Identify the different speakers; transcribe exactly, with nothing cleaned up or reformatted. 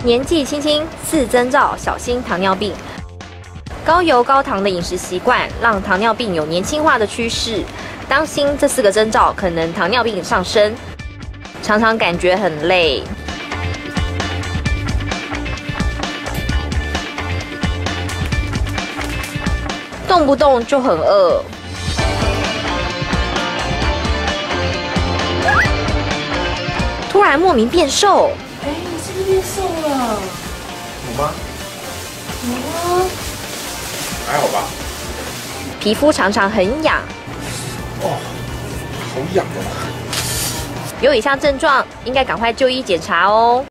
Speaker 1: 年纪轻轻四征兆，小心糖尿病。高油高糖的饮食习惯让糖尿病有年轻化的趋势，当心这四个征兆可能糖尿病上升。常常感觉很累，动不动就很饿，突然莫名变瘦。
Speaker 2: 哎，你是不是变瘦了？
Speaker 3: 有吗？
Speaker 2: 有啊。
Speaker 3: 还好吧。
Speaker 1: 皮肤常常很痒。
Speaker 3: 哦，好痒哦。
Speaker 1: 有以上症状，应该赶快就医检查哦。